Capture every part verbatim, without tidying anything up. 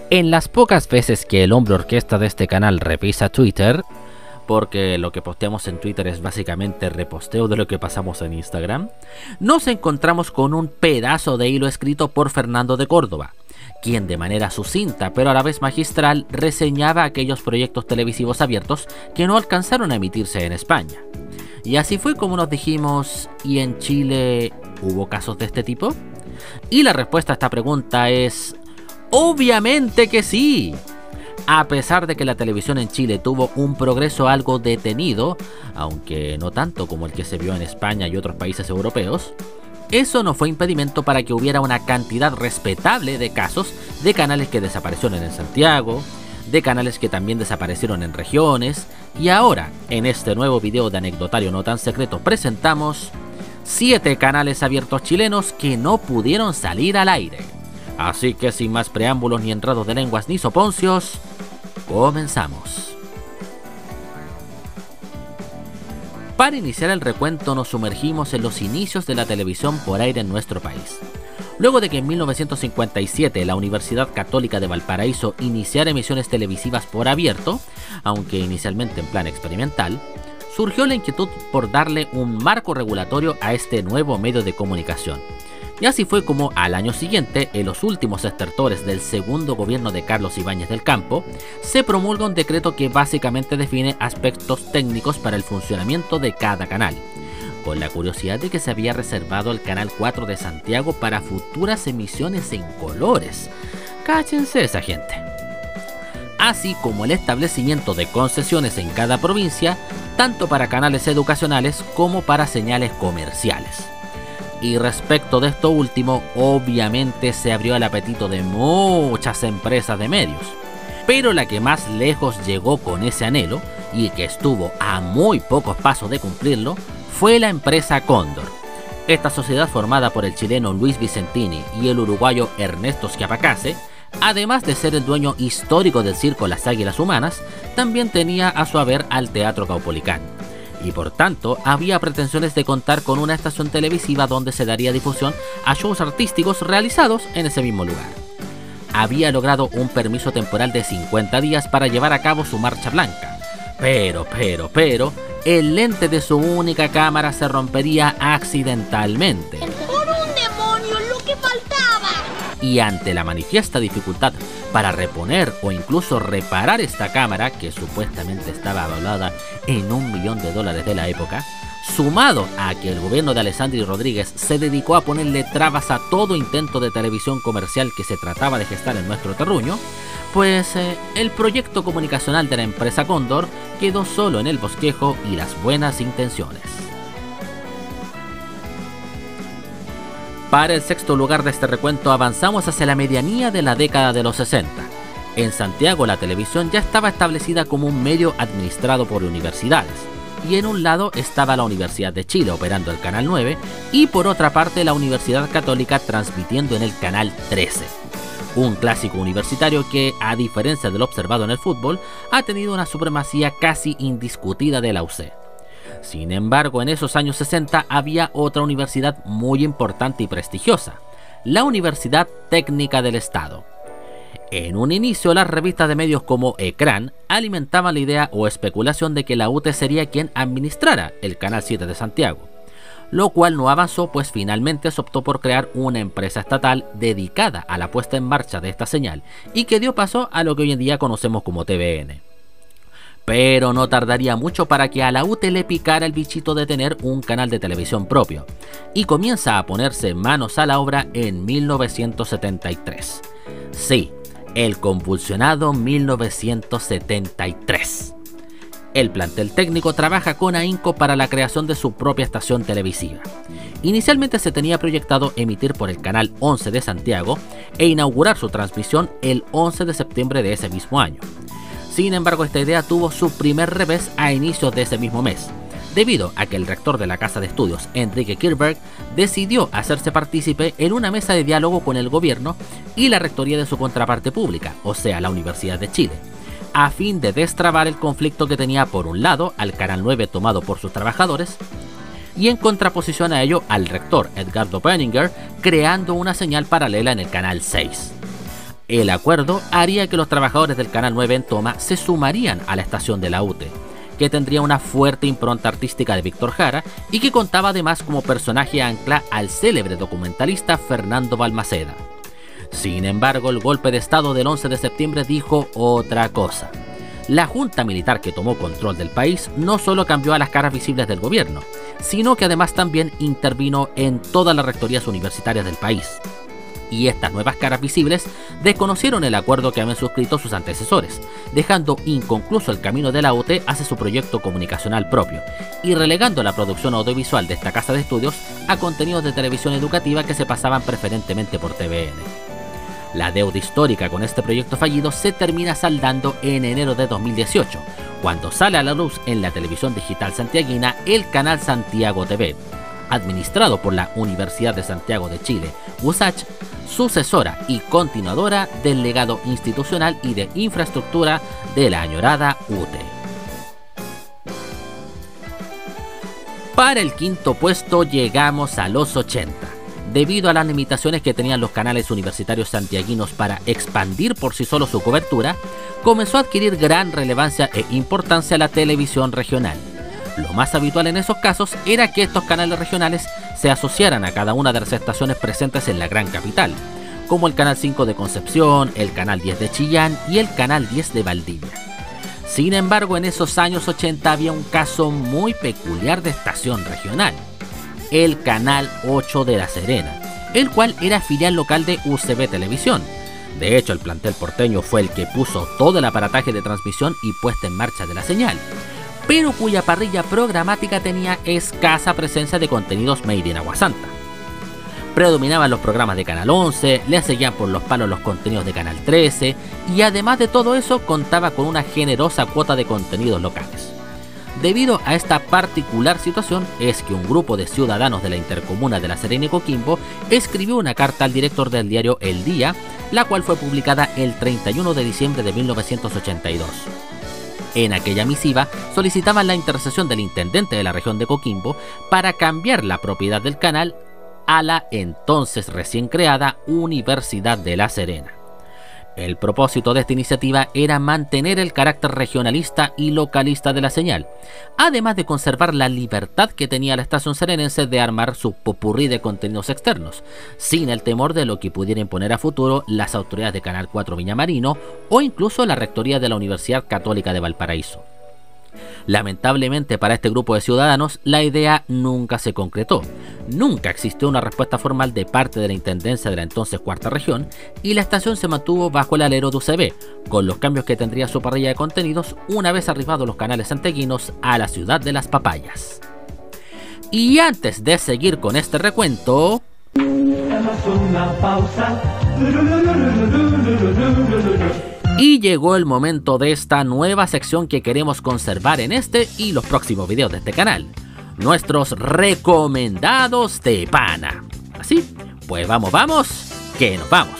En las pocas veces que el hombre orquesta de este canal revisa Twitter, porque lo que posteamos en Twitter es básicamente reposteo de lo que pasamos en Instagram, nos encontramos con un pedazo de hilo escrito por Fernando de Córdoba, quien de manera sucinta pero a la vez magistral reseñaba aquellos proyectos televisivos abiertos que no alcanzaron a emitirse en España. Y así fue como nos dijimos, ¿y en Chile hubo casos de este tipo? Y la respuesta a esta pregunta es: obviamente que sí. A pesar de que la televisión en Chile tuvo un progreso algo detenido, aunque no tanto como el que se vio en España y otros países europeos, eso no fue impedimento para que hubiera una cantidad respetable de casos de canales que desaparecieron en Santiago, de canales que también desaparecieron en regiones, y ahora, en este nuevo video de Anecdotario No Tan Secreto, presentamos siete canales abiertos chilenos que no pudieron salir al aire. Así que sin más preámbulos ni enredos de lenguas ni soponcios, comenzamos. Para iniciar el recuento nos sumergimos en los inicios de la televisión por aire en nuestro país. Luego de que en mil novecientos cincuenta y siete la Universidad Católica de Valparaíso iniciara emisiones televisivas por abierto, aunque inicialmente en plan experimental, surgió la inquietud por darle un marco regulatorio a este nuevo medio de comunicación. Y así fue como al año siguiente, en los últimos estertores del segundo gobierno de Carlos Ibáñez del Campo, se promulga un decreto que básicamente define aspectos técnicos para el funcionamiento de cada canal, con la curiosidad de que se había reservado el Canal cuatro de Santiago para futuras emisiones en colores. Cáchense esa gente. Así como el establecimiento de concesiones en cada provincia, tanto para canales educacionales como para señales comerciales. Y respecto de esto último, obviamente se abrió el apetito de muchas empresas de medios. Pero la que más lejos llegó con ese anhelo, y que estuvo a muy pocos pasos de cumplirlo, fue la empresa Cóndor. Esta sociedad, formada por el chileno Luis Vicentini y el uruguayo Ernesto Schiapacase, además de ser el dueño histórico del circo Las Águilas Humanas, también tenía a su haber al Teatro Caupolicán. Y por tanto había pretensiones de contar con una estación televisiva donde se daría difusión a shows artísticos realizados en ese mismo lugar. Había logrado un permiso temporal de cincuenta días para llevar a cabo su marcha blanca, pero, pero, pero, el lente de su única cámara se rompería accidentalmente. ¡Por un demonio, lo que faltaba! Y ante la manifiesta dificultad para reponer o incluso reparar esta cámara, que supuestamente estaba avalada en un millón de dólares de la época, sumado a que el gobierno de Alessandri Rodríguez se dedicó a ponerle trabas a todo intento de televisión comercial que se trataba de gestar en nuestro terruño, pues eh, el proyecto comunicacional de la empresa Cóndor quedó solo en el bosquejo y las buenas intenciones. Para el sexto lugar de este recuento avanzamos hacia la medianía de la década de los sesenta. En Santiago la televisión ya estaba establecida como un medio administrado por universidades, y en un lado estaba la Universidad de Chile operando el Canal nueve y por otra parte la Universidad Católica transmitiendo en el Canal trece. Un clásico universitario que, a diferencia de lo observado en el fútbol, ha tenido una supremacía casi indiscutida de la U C. Sin embargo, en esos años sesenta había otra universidad muy importante y prestigiosa, la Universidad Técnica del Estado. En un inicio, las revistas de medios como Ecrán alimentaban la idea o especulación de que la U T sería quien administrara el Canal siete de Santiago, lo cual no avanzó, pues finalmente se optó por crear una empresa estatal dedicada a la puesta en marcha de esta señal y que dio paso a lo que hoy en día conocemos como T V N. Pero no tardaría mucho para que a la U T le picara el bichito de tener un canal de televisión propio, y comienza a ponerse manos a la obra en mil novecientos setenta y tres. Sí, el convulsionado mil novecientos setenta y tres. El plantel técnico trabaja con ahínco para la creación de su propia estación televisiva. Inicialmente se tenía proyectado emitir por el Canal once de Santiago e inaugurar su transmisión el once de septiembre de ese mismo año. Sin embargo, esta idea tuvo su primer revés a inicios de ese mismo mes, debido a que el rector de la Casa de Estudios, Enrique Kirchberg, decidió hacerse partícipe en una mesa de diálogo con el gobierno y la rectoría de su contraparte pública, o sea, la Universidad de Chile, a fin de destrabar el conflicto que tenía por un lado al Canal nueve tomado por sus trabajadores y en contraposición a ello al rector Edgardo Penninger creando una señal paralela en el Canal seis. El acuerdo haría que los trabajadores del Canal nueve en Toma se sumarían a la estación de la U T E, que tendría una fuerte impronta artística de Víctor Jara y que contaba además como personaje ancla al célebre documentalista Fernando Balmaceda. Sin embargo, el golpe de estado del once de septiembre dijo otra cosa. La junta militar que tomó control del país no solo cambió a las caras visibles del gobierno, sino que además también intervino en todas las rectorías universitarias del país. Y estas nuevas caras visibles desconocieron el acuerdo que habían suscrito sus antecesores, dejando inconcluso el camino de la U T E hacia su proyecto comunicacional propio, y relegando la producción audiovisual de esta casa de estudios a contenidos de televisión educativa que se pasaban preferentemente por T V N. La deuda histórica con este proyecto fallido se termina saldando en enero de dos mil dieciocho, cuando sale a la luz en la televisión digital santiaguina el canal Santiago T V, administrado por la Universidad de Santiago de Chile, U S A C H, sucesora y continuadora del legado institucional y de infraestructura de la añorada U T E. Para el quinto puesto llegamos a los ochenta. Debido a las limitaciones que tenían los canales universitarios santiaguinos para expandir por sí solo su cobertura, comenzó a adquirir gran relevancia e importancia la televisión regional. Lo más habitual en esos casos era que estos canales regionales se asociaran a cada una de las estaciones presentes en la gran capital, como el Canal cinco de Concepción, el Canal diez de Chillán y el Canal diez de Valdivia. Sin embargo, en esos años ochenta había un caso muy peculiar de estación regional: el Canal ocho de La Serena, el cual era filial local de U C B Televisión. De hecho, el plantel porteño fue el que puso todo el aparataje de transmisión y puesta en marcha de la señal, pero cuya parrilla programática tenía escasa presencia de contenidos made in Agua Santa. Predominaban los programas de Canal once, le seguían por los palos los contenidos de Canal trece, y además de todo eso contaba con una generosa cuota de contenidos locales. Debido a esta particular situación es que un grupo de ciudadanos de la intercomuna de La Serena y Coquimbo escribió una carta al director del diario El Día, la cual fue publicada el treinta y uno de diciembre de mil novecientos ochenta y dos. En aquella misiva solicitaban la intercesión del intendente de la región de Coquimbo para cambiar la propiedad del canal a la entonces recién creada Universidad de La Serena. El propósito de esta iniciativa era mantener el carácter regionalista y localista de la señal, además de conservar la libertad que tenía la estación serenense de armar su popurrí de contenidos externos, sin el temor de lo que pudiera imponer a futuro las autoridades de Canal cuatro Viña Marino o incluso la rectoría de la Universidad Católica de Valparaíso. Lamentablemente para este grupo de ciudadanos, la idea nunca se concretó. Nunca existió una respuesta formal de parte de la intendencia de la entonces cuarta región y la estación se mantuvo bajo el alero de U C B, con los cambios que tendría su parrilla de contenidos una vez arribados los canales santiaguinos a la ciudad de las papayas. Y antes de seguir con este recuento, una pausa. Y llegó el momento de esta nueva sección que queremos conservar en este y los próximos videos de este canal: nuestros recomendados de pana. Así, pues vamos, vamos, que nos vamos.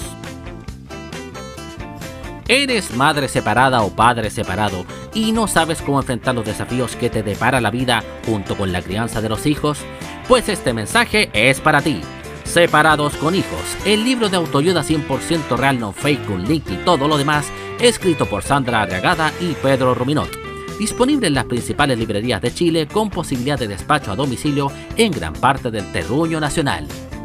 ¿Eres madre separada o padre separado y no sabes cómo enfrentar los desafíos que te depara la vida junto con la crianza de los hijos? Pues este mensaje es para ti. Separados con hijos, el libro de autoayuda cien por ciento real, no fake, con link y todo lo demás, escrito por Sandra Arriagada y Pedro Ruminot. Disponible en las principales librerías de Chile con posibilidad de despacho a domicilio en gran parte del terruño nacional.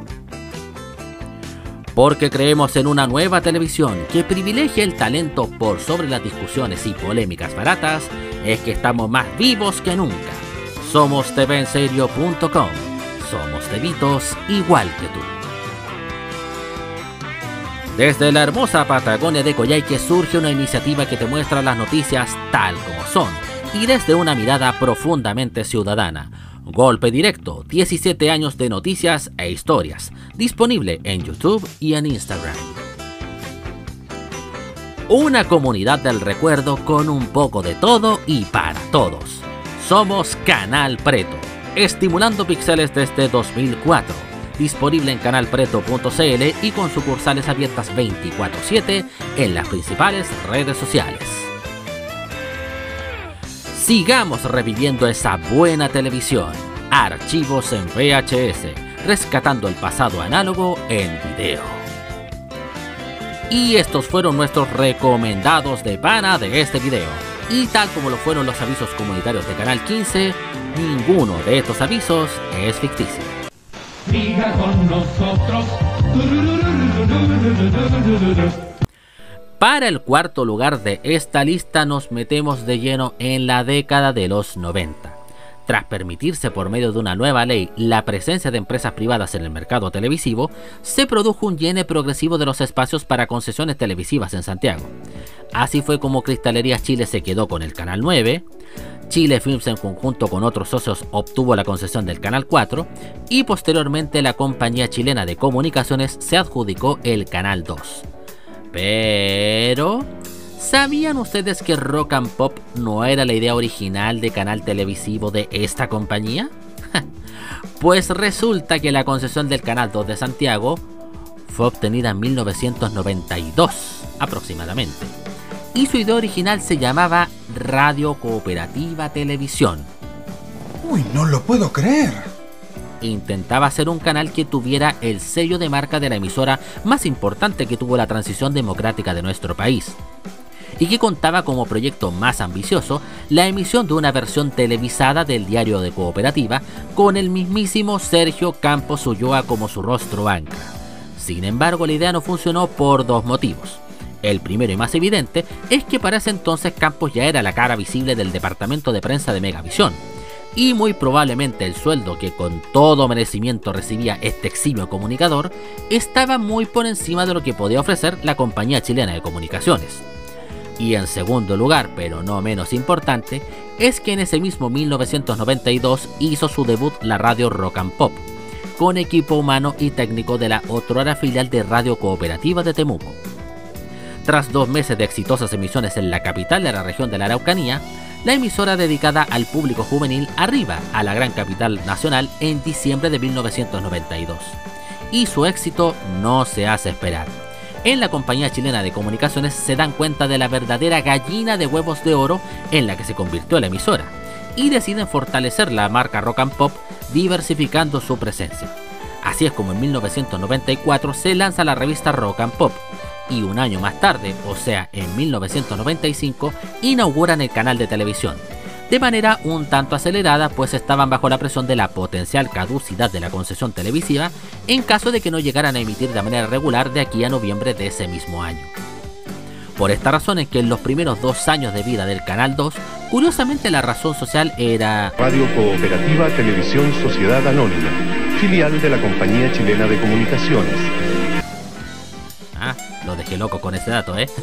Porque creemos en una nueva televisión que privilegia el talento por sobre las discusiones y polémicas baratas, es que estamos más vivos que nunca. Somos T V en serio punto com. Somos tevitos igual que tú. Desde la hermosa Patagonia de Coyhaique surge una iniciativa que te muestra las noticias tal como son y desde una mirada profundamente ciudadana. Golpe Directo, diecisiete años de noticias e historias, disponible en YouTube y en Instagram. Una comunidad del recuerdo con un poco de todo y para todos. Somos Canal Preto, estimulando píxeles desde dos mil cuatro, disponible en canal preto punto c l y con sucursales abiertas veinticuatro siete en las principales redes sociales. Sigamos reviviendo esa buena televisión, archivos en V H S, rescatando el pasado análogo en video. Y estos fueron nuestros recomendados de pana de este video. Y tal como lo fueron los avisos comunitarios de Canal quince, ninguno de estos avisos es ficticio. Siga con nosotros. Para el cuarto lugar de esta lista nos metemos de lleno en la década de los noventa. Tras permitirse por medio de una nueva ley la presencia de empresas privadas en el mercado televisivo, se produjo un llene progresivo de los espacios para concesiones televisivas en Santiago. Así fue como Cristalerías Chile se quedó con el Canal nueve, Chile Films en conjunto con otros socios obtuvo la concesión del Canal cuatro y posteriormente la Compañía Chilena de Comunicaciones se adjudicó el Canal dos. Pero... ¿sabían ustedes que Rock and Pop no era la idea original de canal televisivo de esta compañía? Pues resulta que la concesión del Canal dos de Santiago fue obtenida en mil novecientos noventa y dos aproximadamente, y su idea original se llamaba Radio Cooperativa Televisión. Uy, no lo puedo creer. Intentaba hacer un canal que tuviera el sello de marca de la emisora más importante que tuvo la transición democrática de nuestro país, y que contaba como proyecto más ambicioso la emisión de una versión televisada del diario de Cooperativa con el mismísimo Sergio Campos Ulloa como su rostro ancla. Sin embargo, la idea no funcionó por dos motivos. El primero y más evidente es que para ese entonces Campos ya era la cara visible del departamento de prensa de Megavisión, y muy probablemente el sueldo que con todo merecimiento recibía este eximio comunicador estaba muy por encima de lo que podía ofrecer la Compañía Chilena de Comunicaciones. Y en segundo lugar, pero no menos importante, es que en ese mismo mil novecientos noventa y dos hizo su debut la radio Rock and Pop, con equipo humano y técnico de la otrora filial de Radio Cooperativa de Temuco. Tras dos meses de exitosas emisiones en la capital de la región de la Araucanía, la emisora dedicada al público juvenil arriba a la gran capital nacional en diciembre de mil novecientos noventa y dos. Y su éxito no se hace esperar. En la Compañía Chilena de Comunicaciones se dan cuenta de la verdadera gallina de huevos de oro en la que se convirtió la emisora, y deciden fortalecer la marca Rock and Pop diversificando su presencia. Así es como en mil novecientos noventa y cuatro se lanza la revista Rock and Pop, y un año más tarde, o sea en mil novecientos noventa y cinco, inauguran el canal de televisión, de manera un tanto acelerada, pues estaban bajo la presión de la potencial caducidad de la concesión televisiva en caso de que no llegaran a emitir de manera regular de aquí a noviembre de ese mismo año. Por esta razón es que en los primeros dos años de vida del Canal dos, curiosamente la razón social era Radio Cooperativa Televisión Sociedad Anónima, filial de la Compañía Chilena de Comunicaciones. Ah, lo dejé loco con ese dato, ¿eh?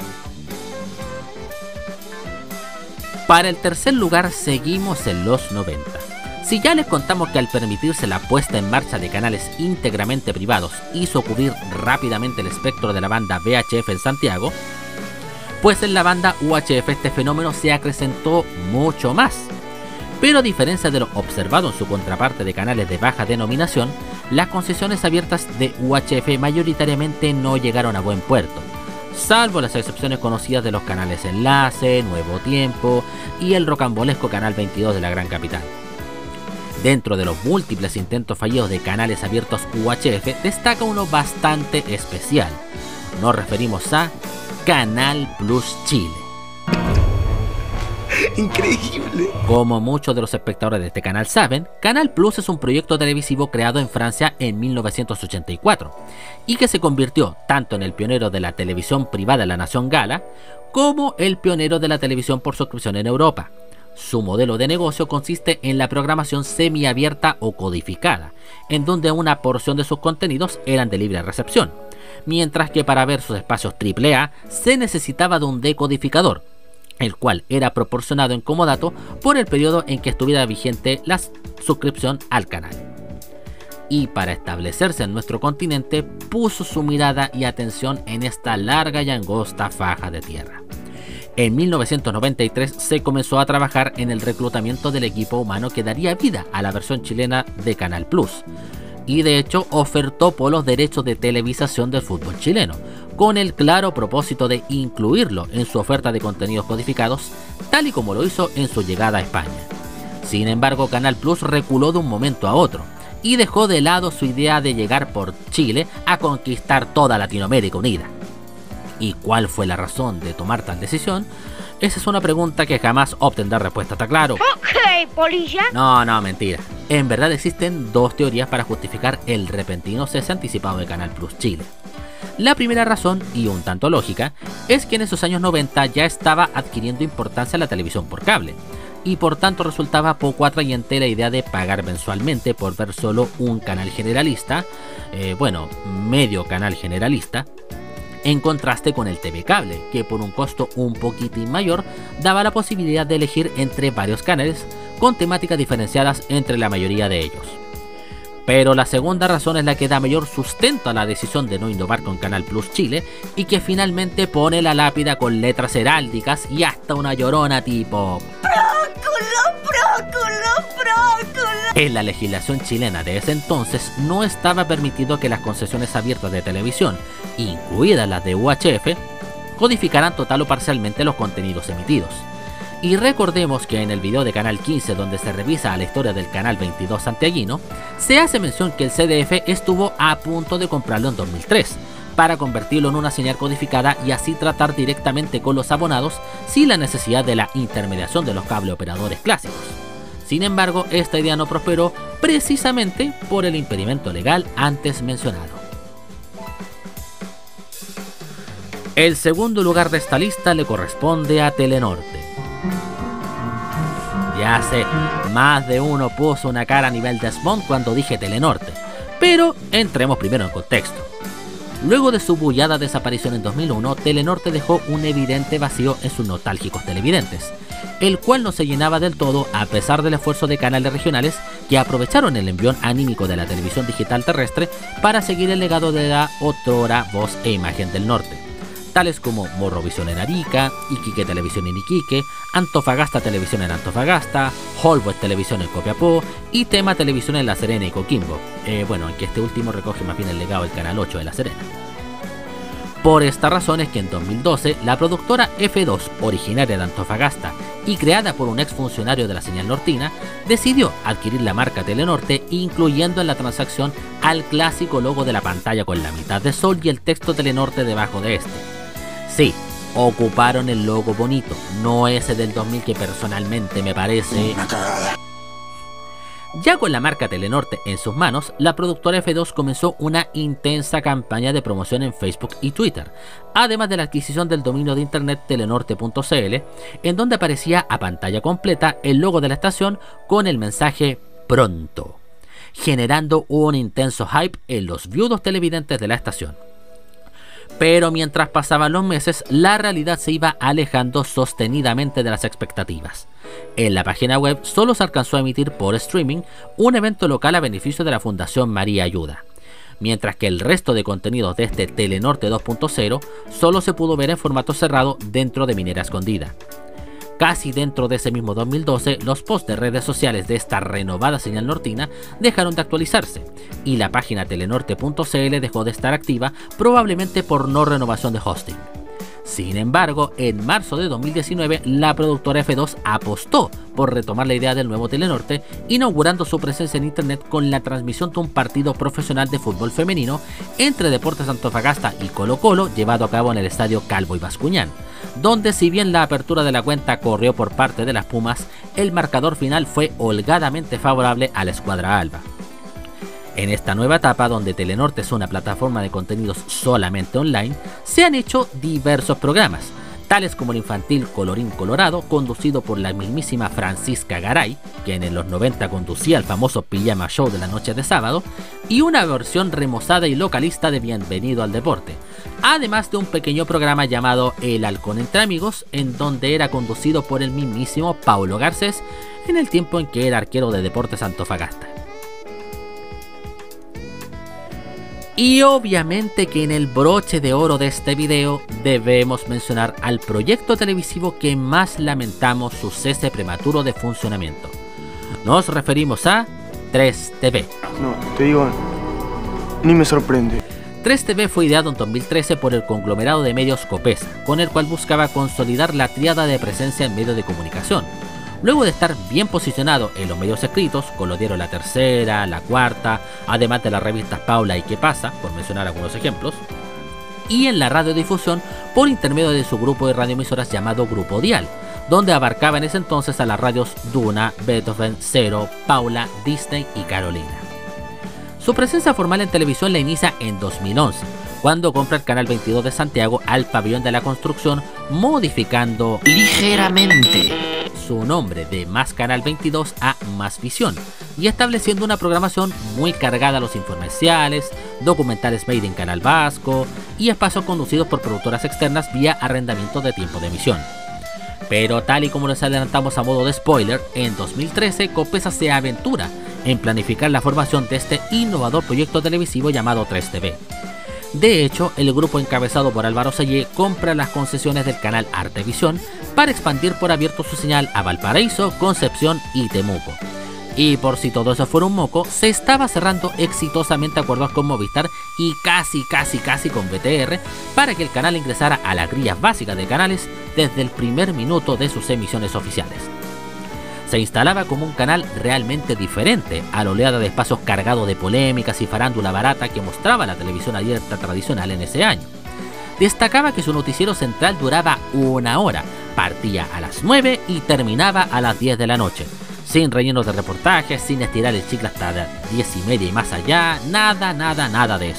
Para el tercer lugar seguimos en los noventa. Si ya les contamos que al permitirse la puesta en marcha de canales íntegramente privados hizo cubrir rápidamente el espectro de la banda V H F en Santiago, pues en la banda U H F este fenómeno se acrecentó mucho más. Pero a diferencia de lo observado en su contraparte de canales de baja denominación, las concesiones abiertas de U H F mayoritariamente no llegaron a buen puerto, salvo las excepciones conocidas de los canales Enlace, Nuevo Tiempo y el rocambolesco Canal veintidós de la gran capital. Dentro de los múltiples intentos fallidos de canales abiertos U H F destaca uno bastante especial. Nos referimos a Canal Plus Chile. ¡Increíble! Como muchos de los espectadores de este canal saben, Canal Plus es un proyecto televisivo creado en Francia en mil novecientos ochenta y cuatro y que se convirtió tanto en el pionero de la televisión privada de la nación gala como el pionero de la televisión por suscripción en Europa. Su modelo de negocio consiste en la programación semiabierta o codificada, en donde una porción de sus contenidos eran de libre recepción, mientras que para ver sus espacios triple A se necesitaba de un decodificador, el cual era proporcionado en comodato por el periodo en que estuviera vigente la suscripción al canal. Y para establecerse en nuestro continente puso su mirada y atención en esta larga y angosta faja de tierra. En mil novecientos noventa y tres se comenzó a trabajar en el reclutamiento del equipo humano que daría vida a la versión chilena de Canal Plus, y de hecho ofertó por los derechos de televisación del fútbol chileno, con el claro propósito de incluirlo en su oferta de contenidos codificados, tal y como lo hizo en su llegada a España. Sin embargo, Canal Plus reculó de un momento a otro, y dejó de lado su idea de llegar por Chile a conquistar toda Latinoamérica unida. ¿Y cuál fue la razón de tomar tal decisión? Esa es una pregunta que jamás obtendrá respuesta, ¿está claro? Ok, polilla. No, no, mentira. En verdad existen dos teorías para justificar el repentino cese anticipado de Canal Plus Chile. La primera razón, y un tanto lógica, es que en esos años noventa ya estaba adquiriendo importancia la televisión por cable, y por tanto resultaba poco atrayente la idea de pagar mensualmente por ver solo un canal generalista, eh, bueno, medio canal generalista, en contraste con el T V cable, que por un costo un poquitín mayor daba la posibilidad de elegir entre varios canales con temáticas diferenciadas entre la mayoría de ellos. Pero la segunda razón es la que da mayor sustento a la decisión de no innovar con Canal Plus Chile y que finalmente pone la lápida con letras heráldicas y hasta una llorona tipo ¡Próculo, próculo, próculo! En la legislación chilena de ese entonces no estaba permitido que las concesiones abiertas de televisión, incluidas las de U H F, codificaran total o parcialmente los contenidos emitidos. Y recordemos que en el video de Canal quince, donde se revisa la historia del Canal veintidós santiaguino, se hace mención que el C D F estuvo a punto de comprarlo en dos mil tres, para convertirlo en una señal codificada y así tratar directamente con los abonados sin la necesidad de la intermediación de los cable operadores clásicos. Sin embargo, esta idea no prosperó precisamente por el impedimento legal antes mencionado. El segundo lugar de esta lista le corresponde a Telenorte. Ya sé, más de uno puso una cara a nivel de Desmond cuando dije Telenorte, pero entremos primero en contexto. Luego de su bullada desaparición en dos mil uno, Telenorte dejó un evidente vacío en sus nostálgicos televidentes, el cual no se llenaba del todo a pesar del esfuerzo de canales regionales que aprovecharon el envión anímico de la televisión digital terrestre para seguir el legado de la otrora voz e imagen del norte, tales como Morrovisión en Arica, Iquique Televisión en Iquique, Antofagasta Televisión en Antofagasta, Holbox Televisión en Copiapó y Tema Televisión en La Serena y Coquimbo, eh, bueno, aunque este último recoge más bien el legado del Canal ocho de La Serena. Por esta razón es que en dos mil doce la productora F dos, originaria de Antofagasta y creada por un exfuncionario de la señal nortina, decidió adquirir la marca Telenorte, incluyendo en la transacción al clásico logo de la pantalla con la mitad de sol y el texto Telenorte debajo de este. Sí, ocuparon el logo bonito, no ese del dos mil que personalmente me parece una cagada. Ya con la marca Telenorte en sus manos, la productora F dos comenzó una intensa campaña de promoción en Facebook y Twitter, además de la adquisición del dominio de internet telenorte punto c l, en donde aparecía a pantalla completa el logo de la estación con el mensaje pronto, generando un intenso hype en los viudos televidentes de la estación. Pero mientras pasaban los meses, la realidad se iba alejando sostenidamente de las expectativas. En la página web solo se alcanzó a emitir por streaming un evento local a beneficio de la Fundación María Ayuda, mientras que el resto de contenidos de este Telenorte dos punto cero solo se pudo ver en formato cerrado dentro de Minera Escondida. Casi dentro de ese mismo dos mil doce, los posts de redes sociales de esta renovada señal nortina dejaron de actualizarse y la página telenorte punto c l dejó de estar activa, probablemente por no renovación de hosting. Sin embargo, en marzo de dos mil diecinueve, la productora F dos apostó por retomar la idea del nuevo Telenorte, inaugurando su presencia en internet con la transmisión de un partido profesional de fútbol femenino entre Deportes Antofagasta y Colo Colo, llevado a cabo en el estadio Calvo y Bascuñán, donde si bien la apertura de la cuenta corrió por parte de las Pumas, el marcador final fue holgadamente favorable a la escuadra alba. En esta nueva etapa, donde Telenorte es una plataforma de contenidos solamente online, se han hecho diversos programas, tales como el infantil Colorín Colorado, conducido por la mismísima Francisca Garay, quien en los noventa conducía el famoso Pijama Show de la noche de sábado, y una versión remozada y localista de Bienvenido al Deporte, además de un pequeño programa llamado El Halcón entre Amigos, en donde era conducido por el mismísimo Paulo Garcés, en el tiempo en que era arquero de Deportes Antofagasta. Y obviamente que en el broche de oro de este video debemos mencionar al proyecto televisivo que más lamentamos su cese prematuro de funcionamiento. Nos referimos a tres T V. No, te digo, ni me sorprende. tres T V fue ideado en dos mil trece por el conglomerado de medios Copesa, con el cual buscaba consolidar la tríada de presencia en medios de comunicación. Luego de estar bien posicionado en los medios escritos, con los diarios La Tercera, La Cuarta, además de las revistas Paula y ¿Qué pasa?, por mencionar algunos ejemplos, y en la radiodifusión por intermedio de su grupo de radioemisoras llamado Grupo Dial, donde abarcaba en ese entonces a las radios Duna, Beethoven, Cero, Paula, Disney y Carolina. Su presencia formal en televisión la inicia en dos mil once, cuando compra el Canal veintidós de Santiago al Pabellón de la Construcción, modificando ligeramente su nombre de Más Canal veintidós a Más Visión, y estableciendo una programación muy cargada a los infomerciales, documentales made in Canal Vasco y espacios conducidos por productoras externas vía arrendamiento de tiempo de emisión. Pero tal y como les adelantamos a modo de spoiler, en dos mil trece Copesa se aventura en planificar la formación de este innovador proyecto televisivo llamado tres T V. De hecho, el grupo encabezado por Álvaro Sayé compra las concesiones del canal Artevisión para expandir por abierto su señal a Valparaíso, Concepción y Temuco. Y por si todo eso fuera un moco, se estaba cerrando exitosamente acuerdos con Movistar y casi casi casi con B T R para que el canal ingresara a las grillas básicas de canales desde el primer minuto de sus emisiones oficiales. Se instalaba como un canal realmente diferente a la oleada de espacios cargados de polémicas y farándula barata que mostraba la televisión abierta tradicional en ese año. Destacaba que su noticiero central duraba una hora, partía a las nueve y terminaba a las diez de la noche, sin rellenos de reportajes, sin estirar el chicle hasta las diez y media y más allá, nada, nada, nada de eso.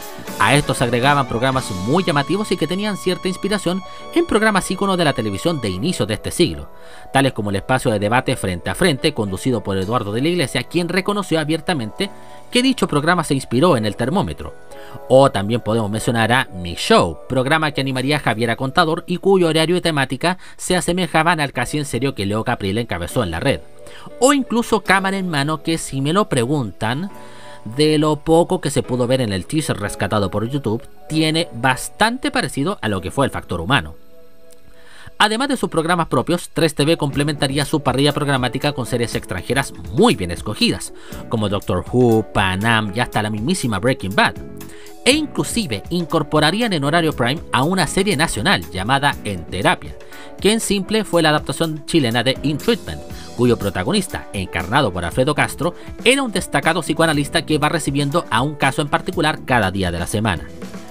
A estos se agregaban programas muy llamativos y que tenían cierta inspiración en programas íconos de la televisión de inicio de este siglo, tales como el espacio de debate Frente a Frente, conducido por Eduardo de la Iglesia, quien reconoció abiertamente que dicho programa se inspiró en El Termómetro. O también podemos mencionar a Mi Show, programa que animaría a Javiera Contador y cuyo horario y temática se asemejaban al Casi en Serio que Leo Caprile encabezó en la red. O incluso Cámara en Mano, que si me lo preguntan, de lo poco que se pudo ver en el teaser rescatado por YouTube, tiene bastante parecido a lo que fue El Factor Humano. Además de sus programas propios, tres T V complementaría su parrilla programática con series extranjeras muy bien escogidas, como Doctor Who, Panam y hasta la mismísima Breaking Bad. E inclusive incorporarían en horario prime a una serie nacional llamada En Terapia, que en simple fue la adaptación chilena de In Treatment, cuyo protagonista, encarnado por Alfredo Castro, era un destacado psicoanalista que va recibiendo a un caso en particular cada día de la semana.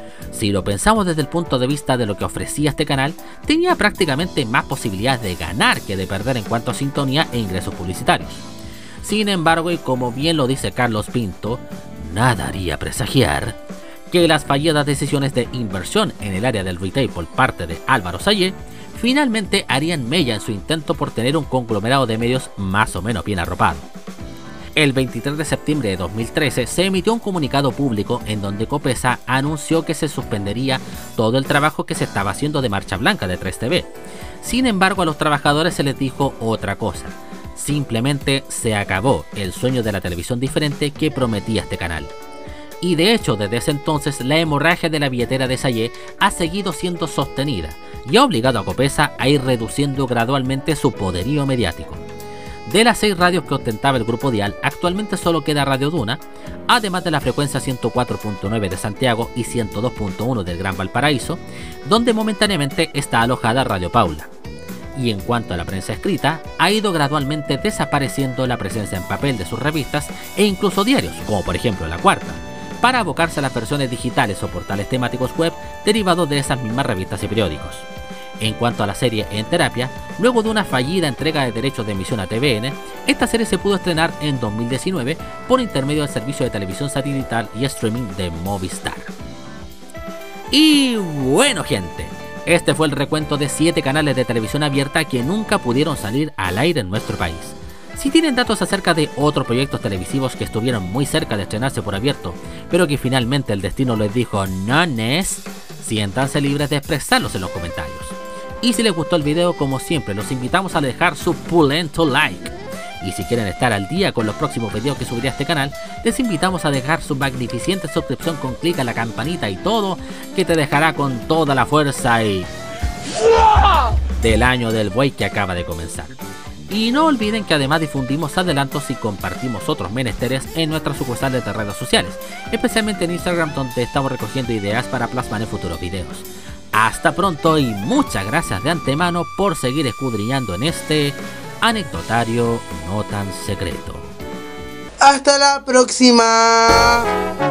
Si lo pensamos desde el punto de vista de lo que ofrecía este canal, tenía prácticamente más posibilidades de ganar que de perder en cuanto a sintonía e ingresos publicitarios. Sin embargo, y como bien lo dice Carlos Pinto, nada haría presagiar que las fallidas decisiones de inversión en el área del retail por parte de Álvaro Sayé finalmente harían mella en su intento por tener un conglomerado de medios más o menos bien arropado. El veintitrés de septiembre de dos mil trece se emitió un comunicado público en donde Copesa anunció que se suspendería todo el trabajo que se estaba haciendo de Marcha Blanca de tres T V. Sin embargo, a los trabajadores se les dijo otra cosa. Simplemente se acabó el sueño de la televisión diferente que prometía este canal. Y de hecho, desde ese entonces, la hemorragia de la billetera de Sayé ha seguido siendo sostenida y ha obligado a Copesa a ir reduciendo gradualmente su poderío mediático. De las seis radios que ostentaba el Grupo Dial, actualmente solo queda Radio Duna, además de la frecuencia ciento cuatro punto nueve de Santiago y ciento dos punto uno del Gran Valparaíso, donde momentáneamente está alojada Radio Paula. Y en cuanto a la prensa escrita, ha ido gradualmente desapareciendo la presencia en papel de sus revistas e incluso diarios, como por ejemplo La Cuarta, para abocarse a las versiones digitales o portales temáticos web derivados de esas mismas revistas y periódicos. En cuanto a la serie En Terapia, luego de una fallida entrega de derechos de emisión a T V N, esta serie se pudo estrenar en dos mil diecinueve por intermedio del servicio de televisión satelital y streaming de Movistar. Y bueno, gente, este fue el recuento de siete canales de televisión abierta que nunca pudieron salir al aire en nuestro país. Si tienen datos acerca de otros proyectos televisivos que estuvieron muy cerca de estrenarse por abierto, pero que finalmente el destino les dijo no nes, siéntanse libres de expresarlos en los comentarios. Y si les gustó el video, como siempre, los invitamos a dejar su pulento like. Y si quieren estar al día con los próximos videos que subiré a este canal, les invitamos a dejar su magnificente suscripción con clic a la campanita y todo, que te dejará con toda la fuerza y del año del buey que acaba de comenzar. Y no olviden que además difundimos adelantos y compartimos otros menesteres en nuestras sucursales de redes sociales, especialmente en Instagram, donde estamos recogiendo ideas para plasmar en futuros videos. Hasta pronto y muchas gracias de antemano por seguir escudriñando en este anecdotario no tan secreto. Hasta la próxima.